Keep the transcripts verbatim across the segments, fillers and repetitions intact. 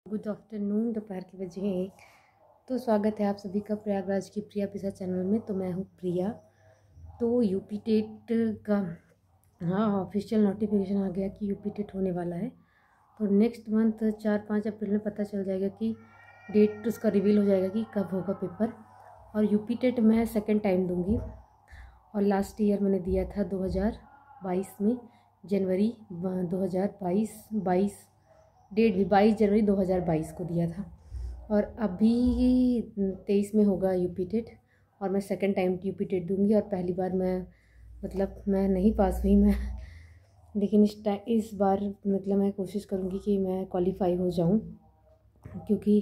Good afternoon. दोपहर के बजे हैं एक। तो स्वागत है आप सभी का प्रयागराज की प्रिया पिसा चैनल में। तो मैं हूँ प्रिया। तो यूपी टेट का हाँ ऑफिशियल नोटिफिकेशन आ गया कि यूपी टेट होने वाला है। तो नेक्स्ट मंथ चार पाँच अप्रैल में पता चल जाएगा कि डेट उसका रिवील हो जाएगा कि कब होगा पेपर। और यूपी टेट मैं सेकेंड टाइम दूँगी और लास्ट ईयर मैंने दिया था दो हज़ार बाईस में, जनवरी दो हज़ार बाईस बाईस डेट भी बाईस जनवरी दो हज़ार बाईस को दिया था। और अभी तेईस में होगा यूपी टेट और मैं सेकंड टाइम यूपी टेट दूंगी। और पहली बार मैं मतलब मैं नहीं पास हुई मैं लेकिन इस टाइम इस बार मतलब मैं कोशिश करूंगी कि मैं क्वालिफाई हो जाऊं, क्योंकि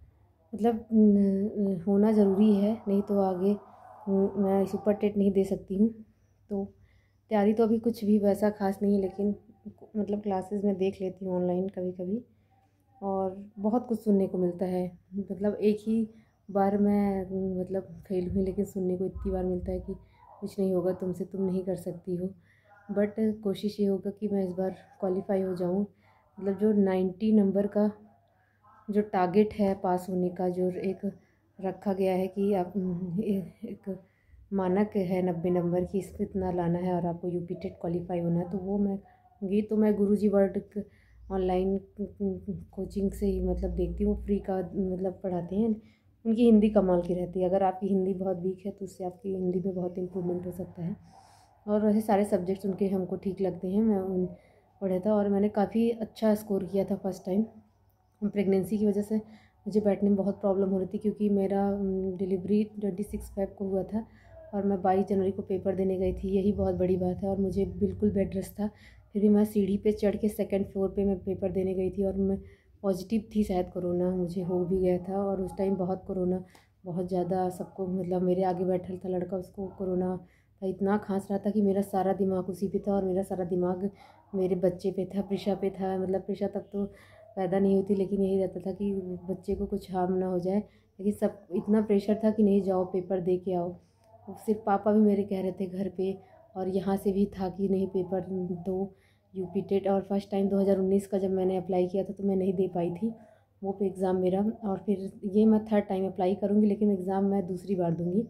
मतलब होना ज़रूरी है, नहीं तो आगे मैं सुपर टेट नहीं दे सकती हूँ। तो तैयारी तो अभी कुछ भी वैसा खास नहीं है, लेकिन मतलब क्लासेस में देख लेती हूँ ऑनलाइन कभी कभी और बहुत कुछ सुनने को मिलता है। मतलब एक ही बार मैं मतलब फेल हुई, लेकिन सुनने को इतनी बार मिलता है कि कुछ नहीं होगा तुमसे, तुम नहीं कर सकती हो। बट कोशिश ये होगा कि मैं इस बार क्वालिफाई हो जाऊँ। मतलब जो नाइन्टी नंबर का जो टारगेट है पास होने का, जो एक रखा गया है कि आप एक मानक है नब्बे नंबर की, इस पर इतना लाना है और आपको यूपी टेट क्वालिफाई होना है। तो वो मैं ये तो मैं गुरुजी वर्ल्ड ऑनलाइन कोचिंग से ही मतलब देखती हूँ, फ्री का मतलब पढ़ाते हैं। उनकी हिंदी कमाल की रहती है। अगर आपकी हिंदी बहुत वीक है तो उससे आपकी हिंदी में बहुत इम्प्रूवमेंट हो सकता है। और वैसे सारे सब्जेक्ट्स उनके हमको ठीक लगते हैं। मैं उन पढ़ा था और मैंने काफ़ी अच्छा स्कोर किया था फर्स्ट टाइम। प्रेगनेंसी की वजह से मुझे बैठने में बहुत प्रॉब्लम हो रही थी, क्योंकि मेरा डिलीवरी ट्वेंटी सिक्स फेब को हुआ था और मैं बाईस जनवरी को पेपर देने गई थी। यही बहुत बड़ी बात है। और मुझे बिल्कुल बेड रेस्ट था, फिर भी मैं सीढ़ी पे चढ़ के सेकंड फ्लोर पे मैं पेपर देने गई थी। और मैं पॉजिटिव थी, शायद कोरोना मुझे हो भी गया था। और उस टाइम बहुत कोरोना बहुत ज़्यादा सबको, मतलब मेरे आगे बैठा था लड़का, उसको कोरोना था, इतना खांस रहा था कि मेरा सारा दिमाग उसी पे था और मेरा सारा दिमाग मेरे बच्चे पे था, प्रिशा पे था। मतलब प्रिशा तब तो पैदा नहीं हुई थी, लेकिन यही रहता था कि बच्चे को कुछ हार्म ना हो जाए। लेकिन सब इतना प्रेशर था कि नहीं जाओ पेपर दे के आओ। सिर्फ पापा भी मेरे कह रहे थे घर पे, और यहाँ से भी था कि नहीं पेपर दो यूपी टेट। और फर्स्ट टाइम दो हज़ार उन्नीस का जब मैंने अप्लाई किया था तो मैं नहीं दे पाई थी वो पे एग्ज़ाम मेरा। और फिर ये मैं थर्ड टाइम अप्लाई करूँगी, लेकिन एग्ज़ाम मैं दूसरी बार दूँगी।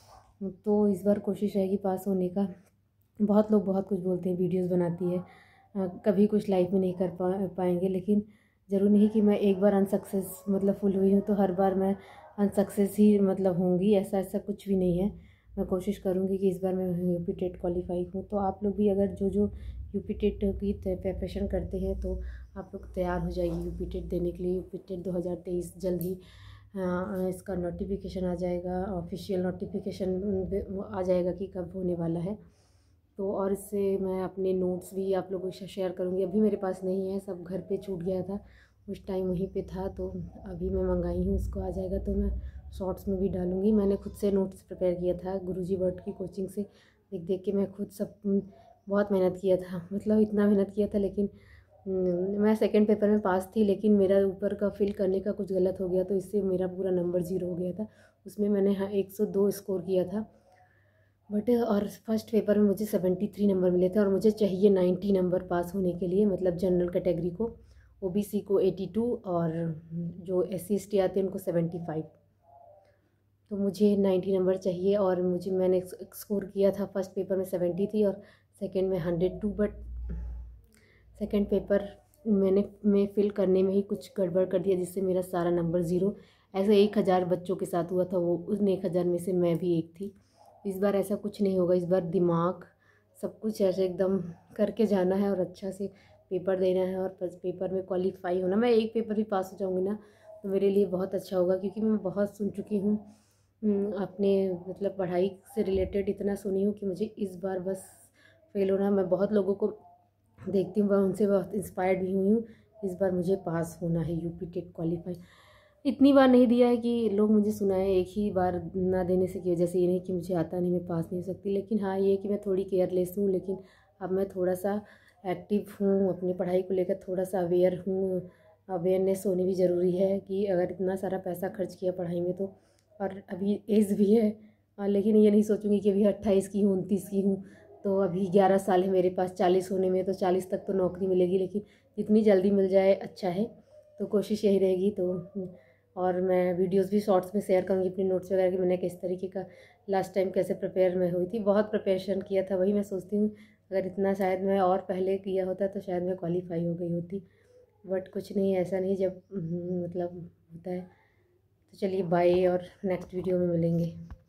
तो इस बार कोशिश रहेगी पास होने का। बहुत लोग बहुत कुछ बोलते हैं, वीडियोस बनाती है, कभी कुछ लाइफ में नहीं कर पा पाएंगे लेकिन ज़रूरी नहीं कि मैं एक बार अनसक्सेस मतलब फुल हुई हूँ तो हर बार मैं अनसक्सेस ही मतलब होंगी, ऐसा ऐसा कुछ भी नहीं है। मैं कोशिश करूँगी कि इस बार मैं यूपी टेट क्वालिफाई हूँ। तो आप लोग भी अगर जो जो यूपी टेट की प्रिपरेशन करते हैं तो आप लोग तैयार हो जाइए यूपी टेट देने के लिए। यूपी टेट दो हज़ार तेईस जल्द ही इसका नोटिफिकेशन आ जाएगा, ऑफिशियल नोटिफिकेशन आ जाएगा कि कब होने वाला है। तो और इससे मैं अपने नोट्स भी आप लोगों से शेयर करूँगी। अभी मेरे पास नहीं है, सब घर पे छूट गया था, उस टाइम वहीं पे था, तो अभी मैं मंगाई हूँ, उसको आ जाएगा तो मैं शॉर्ट्स में भी डालूँगी। मैंने खुद से नोट्स प्रिपेयर किया था गुरुजी वर्ल्ड की कोचिंग से देख देख के। मैं खुद सब बहुत मेहनत किया था, मतलब इतना मेहनत किया था। लेकिन मैं सेकेंड पेपर में पास थी, लेकिन मेरा ऊपर का फिल करने का कुछ गलत हो गया, तो इससे मेरा पूरा नंबर ज़ीरो हो गया था। उसमें मैंने हाँ एक सौ दो स्कोर किया था बट, और फर्स्ट पेपर में मुझे सेवेंटी थ्री नंबर मिले थे और मुझे चाहिए नाइन्टी नंबर पास होने के लिए। मतलब जनरल कैटेगरी को, ओबीसी को एटी टू और जो एस सी एस टी आते हैं उनको सेवेंटी फाइव। तो मुझे नाइन्टी नंबर चाहिए और मुझे मैंने स्कोर किया था फर्स्ट पेपर में सेवेंटी थ्री और सेकंड में hundred two. But second paper मैंने मैं फिल करने में ही कुछ गड़बड़ कर दिया, जिससे मेरा सारा नंबर ज़ीरो। ऐसे एक हज़ार बच्चों के साथ हुआ था, वो उन एक हज़ार में से मैं भी एक थी। इस बार ऐसा कुछ नहीं होगा। इस बार दिमाग सब कुछ ऐसे एकदम करके जाना है और अच्छा से पेपर देना है और पेपर में क्वालिफाई होना। मैं एक पेपर भी पास हो जाऊँगी ना तो मेरे लिए बहुत अच्छा होगा, क्योंकि मैं बहुत सुन चुकी हूँ अपने मतलब पढ़ाई से रिलेटेड, इतना सुनी हूँ कि मुझे इस बार बस फेल होना। मैं बहुत लोगों को देखती हूँ, उनसे बहुत इंस्पायर्ड भी हुई हूँ। इस बार मुझे पास होना है यूपी टेट क्वालिफाई। इतनी बार नहीं दिया है कि लोग मुझे सुनाए, एक ही बार ना देने से की वजह से ये नहीं कि मुझे आता नहीं, मैं पास नहीं हो सकती। लेकिन हाँ ये कि मैं थोड़ी केयरलेस हूँ, लेकिन अब मैं थोड़ा सा एक्टिव हूँ, अपनी पढ़ाई को लेकर थोड़ा सा अवेयर हूँ। अवेयरनेस होनी भी ज़रूरी है कि अगर इतना सारा पैसा खर्च किया पढ़ाई में तो, और अभी एज भी है। लेकिन ये नहीं सोचूंगी कि अभी अट्ठाईस की हूँ उनतीस की हूँ तो अभी ग्यारह साल है मेरे पास चालीस होने में, तो चालीस तक तो नौकरी मिलेगी, लेकिन जितनी जल्दी मिल जाए अच्छा है। तो कोशिश यही रहेगी। तो और मैं वीडियोस भी शॉर्ट्स में शेयर करूँगी अपनी नोट्स वगैरह कि मैंने किस तरीके का लास्ट टाइम कैसे प्रिपेयर मैं हुई थी। बहुत प्रिपरेशन किया था, वही मैं सोचती हूँ अगर इतना शायद मैं और पहले किया होता तो शायद मैं क्वालिफाई हो गई होती, बट कुछ नहीं, ऐसा नहीं जब मतलब होता है। तो चलिए बाय, और नेक्स्ट वीडियो में मिलेंगे।